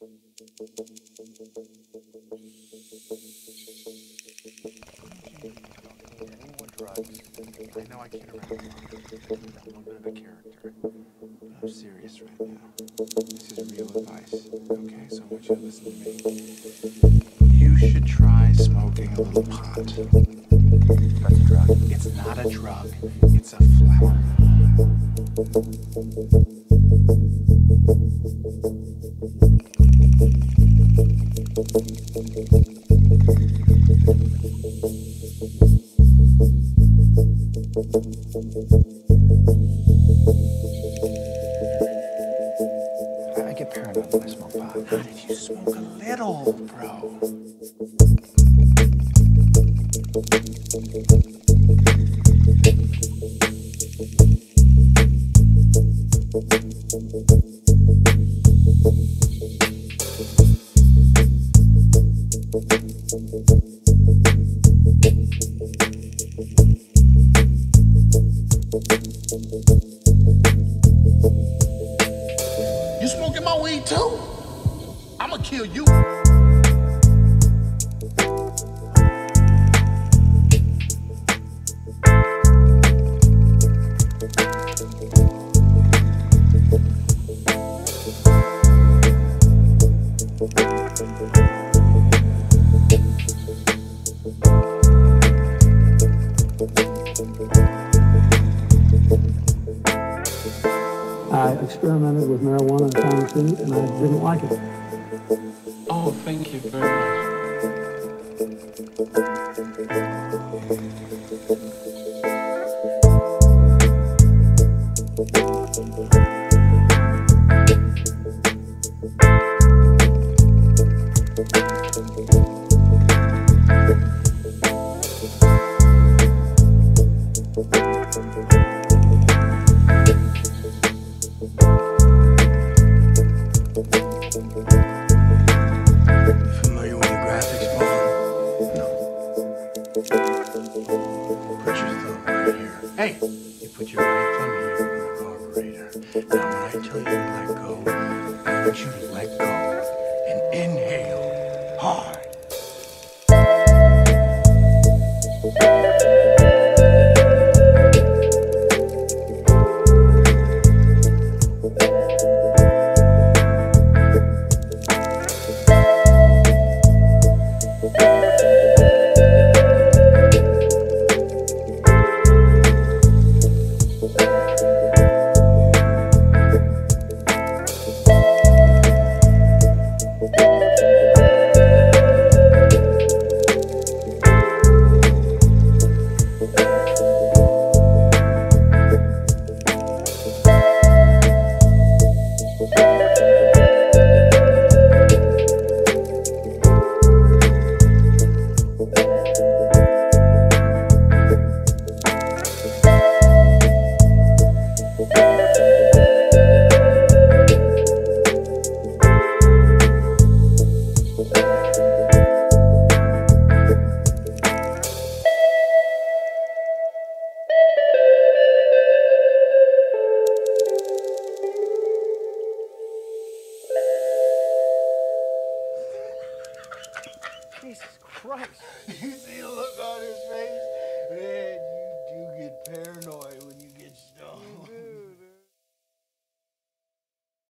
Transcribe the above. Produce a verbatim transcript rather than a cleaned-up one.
Any more drugs? I know I kid around a lot. I'm a little bit of a character. But I'm serious right now. This is real advice, okay? So I want you to listen to me. You should try smoking a little pot. That's a drug. It's not a drug. It's a flower. I get paranoid when I smoke pot. Not if you smoke a little, bro. You smoking my weed too? I'ma kill you. I experimented with marijuana a time or two, and I didn't like it. Oh, thank you very much. Familiar with the graphics, Mom? No. Put your thumb right here. Hey! You put your right thumb here on the carburetor. Now when I tell you to let go, I want you to let go and inhale hard. Jesus Christ. You see the look on his face? Man,